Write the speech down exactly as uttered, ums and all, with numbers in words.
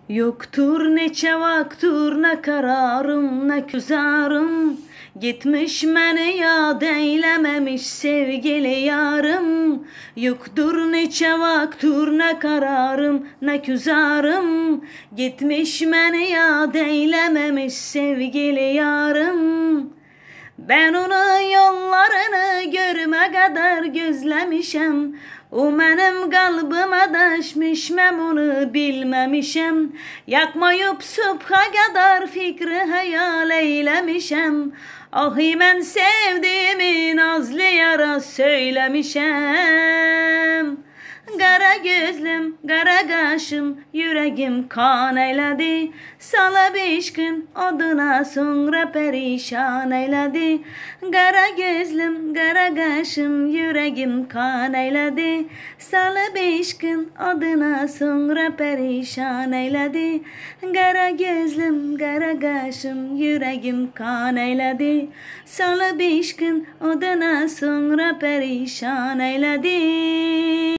Yoktur neçe vaktur, ne kararım, ne küzarım. Gitmiş məni yad eylememiş sevgili yarım. Yoktur neçe vaktur, ne kararım, ne küzarım. Gitmiş məni yad eylememiş sevgili yarım. Ben onun yollarını görme kadar gözlemişem. O mənim qalbıma daşmış, mən onu bilməmişəm. Yakmayıp subha kadar fikri hayal eylemişəm. Ahi mən sevdiğimi nazlı yara söylemişəm. Qara gözlüm, qara qaşım, yüreğim kan eylədi. Salab eşqin adına sonra perişan eylədi. Qara gözlüm, qara qaşım, yüreğim kan eylədi. Salab eşqin adına sonra perişan eylədi. Qara gözlüm, qara qaşım, yüreğim kan eylədi. Salab eşqin adına sonra perişan eylədi.